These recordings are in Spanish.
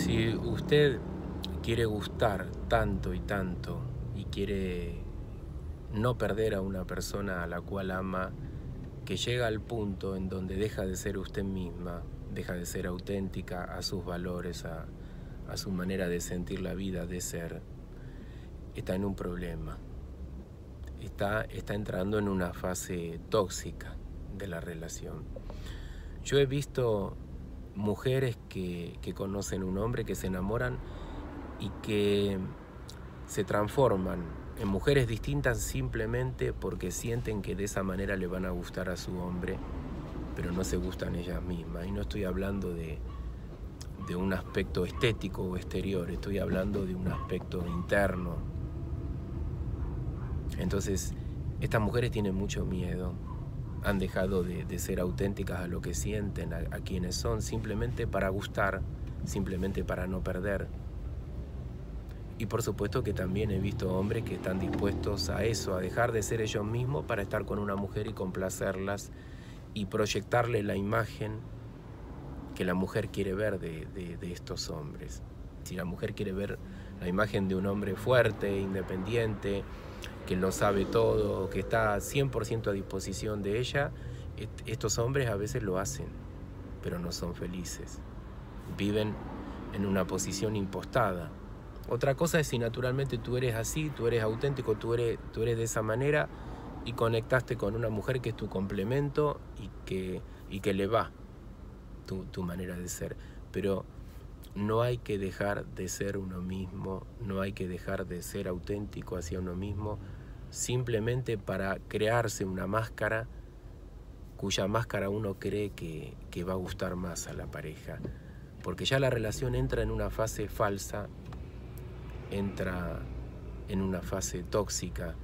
Si usted quiere gustar tanto y tanto y quiere no perder a una persona a la cual ama, que llega al punto en donde deja de ser usted misma, deja de ser auténtica a sus valores, a su manera de sentir la vida, de ser, está en un problema. Está entrando en una fase tóxica de la relación. Yo he visto mujeres que conocen un hombre, que se enamoran y que se transforman en mujeres distintas simplemente porque sienten que de esa manera le van a gustar a su hombre, pero no se gustan ellas mismas. Y no estoy hablando de un aspecto estético o exterior, estoy hablando de un aspecto interno. Entonces, estas mujeres tienen mucho miedo, han dejado de ser auténticas a lo que sienten, a quienes son, simplemente para gustar, simplemente para no perder. Y por supuesto que también he visto hombres que están dispuestos a eso, a dejar de ser ellos mismos para estar con una mujer y complacerlas y proyectarle la imagen que la mujer quiere ver de estos hombres. Si la mujer quiere ver la imagen de un hombre fuerte, independiente, que lo sabe todo, que está 100% a disposición de ella, estos hombres a veces lo hacen, pero no son felices. Viven en una posición impostada. Otra cosa es si naturalmente tú eres así, tú eres auténtico, tú eres de esa manera y conectaste con una mujer que es tu complemento y que le va tu manera de ser. Pero no hay que dejar de ser uno mismo, no hay que dejar de ser auténtico hacia uno mismo simplemente para crearse una máscara cuya máscara uno cree que va a gustar más a la pareja. Porque ya la relación entra en una fase falsa, entra en una fase tóxica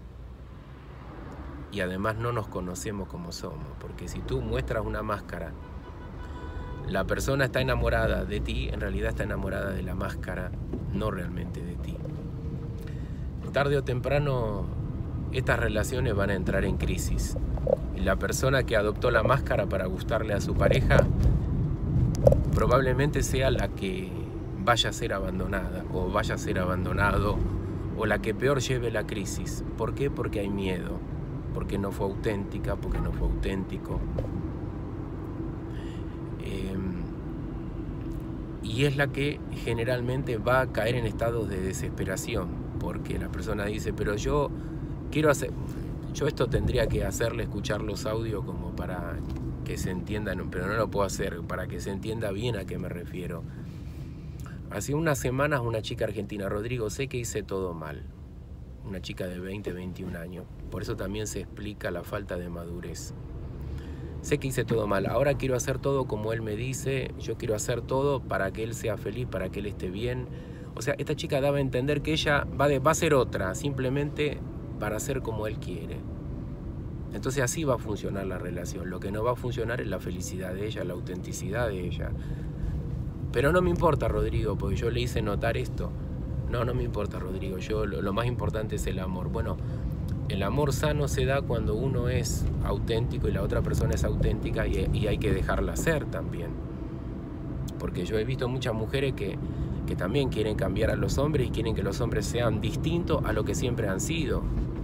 y además no nos conocemos como somos. Porque si tú muestras una máscara, la persona está enamorada de ti, en realidad está enamorada de la máscara, no realmente de ti. Tarde o temprano, estas relaciones van a entrar en crisis. Y la persona que adoptó la máscara para gustarle a su pareja probablemente sea la que vaya a ser abandonada, o vaya a ser abandonado, o la que peor lleve la crisis. ¿Por qué? Porque hay miedo, porque no fue auténtica, porque no fue auténtico. Y es la que generalmente va a caer en estados de desesperación, porque la persona dice, pero yo quiero hacer, yo esto tendría que hacerle escuchar los audios como para que se entiendan, pero no lo puedo hacer, para que se entienda bien a qué me refiero. Hace unas semanas una chica argentina, Rodrigo, sé que hice todo mal, una chica de 20, 21 años, por eso también se explica la falta de madurez. Sé que hice todo mal, ahora quiero hacer todo como él me dice, yo quiero hacer todo para que él sea feliz, para que él esté bien. O sea, esta chica daba a entender que ella va a ser otra, simplemente para ser como él quiere. Entonces así va a funcionar la relación. Lo que no va a funcionar es la felicidad de ella, la autenticidad de ella. Pero no me importa, Rodrigo, porque yo le hice notar esto. No me importa, Rodrigo, lo más importante es el amor. Bueno, el amor sano se da cuando uno es auténtico y la otra persona es auténtica y hay que dejarla ser también. Porque yo he visto muchas mujeres que también quieren cambiar a los hombres y quieren que los hombres sean distintos a lo que siempre han sido.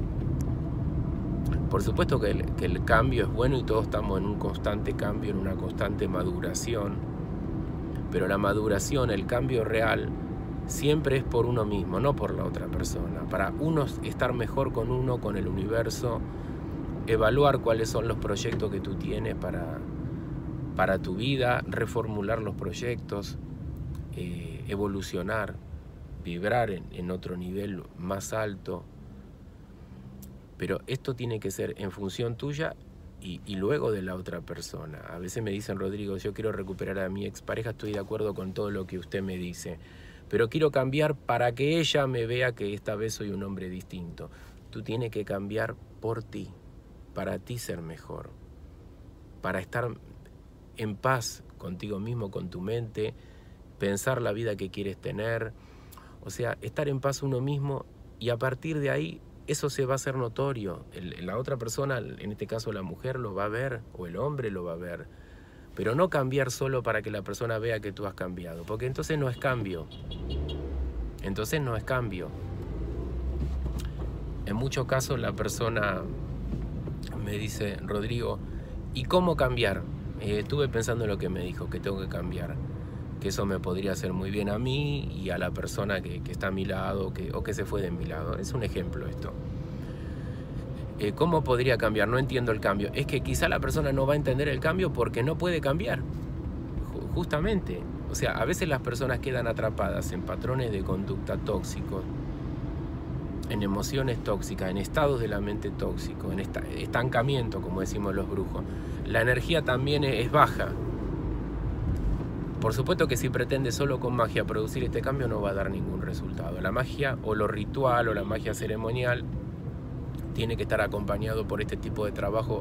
Por supuesto que el cambio es bueno y todos estamos en un constante cambio, en una constante maduración. Pero la maduración, el cambio real, siempre es por uno mismo, no por la otra persona. Para uno estar mejor con uno, con el universo, evaluar cuáles son los proyectos que tú tienes para tu vida, reformular los proyectos, evolucionar, vibrar en otro nivel más alto. Pero esto tiene que ser en función tuya y luego de la otra persona. A veces me dicen, Rodrigo, yo quiero recuperar a mi expareja, estoy de acuerdo con todo lo que usted me dice, pero quiero cambiar para que ella me vea que esta vez soy un hombre distinto. Tú tienes que cambiar por ti, para ti ser mejor, para estar en paz contigo mismo, con tu mente, pensar la vida que quieres tener, o sea, estar en paz uno mismo y a partir de ahí eso se va a hacer notorio. La otra persona, en este caso la mujer, lo va a ver o el hombre lo va a ver. pero no cambiar solo para que la persona vea que tú has cambiado, porque entonces no es cambio. Entonces no es cambio. En muchos casos la persona me dice, Rodrigo, ¿y cómo cambiar? Estuve pensando en lo que me dijo, que tengo que cambiar, que eso me podría hacer muy bien a mí y a la persona que está a mi lado o que se fue de mi lado. Es un ejemplo esto. ¿Cómo podría cambiar? No entiendo el cambio. Es que quizá la persona no va a entender el cambio porque no puede cambiar. Justamente. O sea, a veces las personas quedan atrapadas en patrones de conducta tóxicos, en emociones tóxicas, en estados de la mente tóxicos, en estancamiento, como decimos los brujos. La energía también es baja. Por supuesto que si pretende solo con magia producir este cambio no va a dar ningún resultado. La magia o lo ritual o la magia ceremonial tiene que estar acompañado por este tipo de trabajo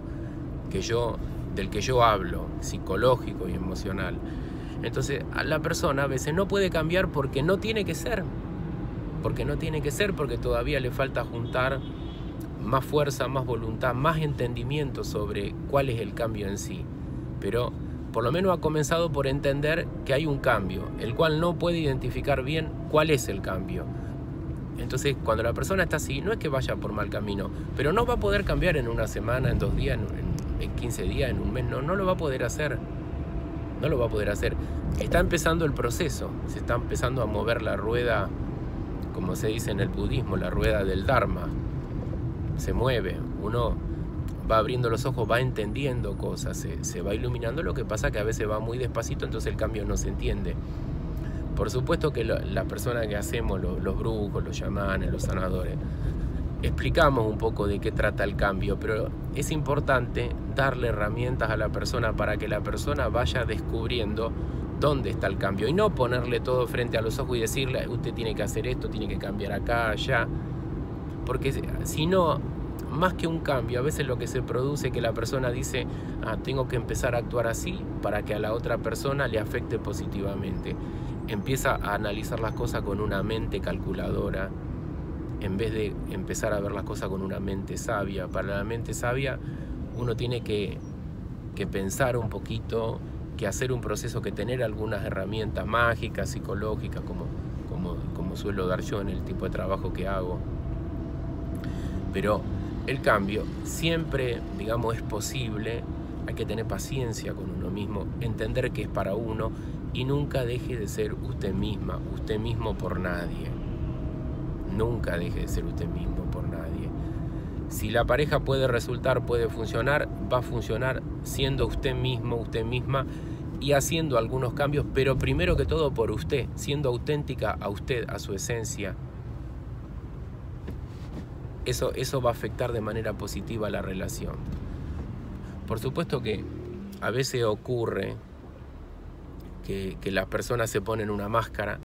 del que yo hablo, psicológico y emocional. Entonces, la persona a veces no puede cambiar porque no tiene que ser. Porque no tiene que ser, porque todavía le falta juntar más fuerza, más voluntad, más entendimiento sobre cuál es el cambio en sí. Pero por lo menos ha comenzado por entender que hay un cambio, el cual no puede identificar bien cuál es el cambio. Entonces, cuando la persona está así, no es que vaya por mal camino, pero no va a poder cambiar en una semana, en 2 días, en 15 días, en un mes, no lo va a poder hacer. No lo va a poder hacer. Está empezando el proceso, se está empezando a mover la rueda, como se dice en el budismo, la rueda del Dharma. Se mueve, uno va abriendo los ojos, va entendiendo cosas, se va iluminando. Lo que pasa que a veces va muy despacito, entonces el cambio no se entiende. Por supuesto que las personas que hacemos, los brujos, los chamanes, los sanadores, explicamos un poco de qué trata el cambio, pero es importante darle herramientas a la persona para que la persona vaya descubriendo dónde está el cambio y no ponerle todo frente a los ojos y decirle, usted tiene que hacer esto, tiene que cambiar acá, allá, porque si no, más que un cambio, a veces lo que se produce es que la persona dice, tengo que empezar a actuar así para que a la otra persona le afecte positivamente. Empieza a analizar las cosas con una mente calculadora en vez de empezar a ver las cosas con una mente sabia. Para la mente sabia uno tiene que pensar un poquito, que hacer un proceso, que tener algunas herramientas mágicas, psicológicas, como suelo dar yo en el tipo de trabajo que hago. Pero el cambio siempre, digamos, es posible. Hay que tener paciencia con uno mismo, entender que es para uno y nunca deje de ser usted misma, usted mismo por nadie. Nunca deje de ser usted mismo por nadie. Si la pareja puede resultar, puede funcionar, va a funcionar siendo usted mismo, usted misma y haciendo algunos cambios, pero primero que todo por usted, siendo auténtica a usted, a su esencia. Eso va a afectar de manera positiva la relación. Por supuesto que a veces ocurre que las personas se ponen una máscara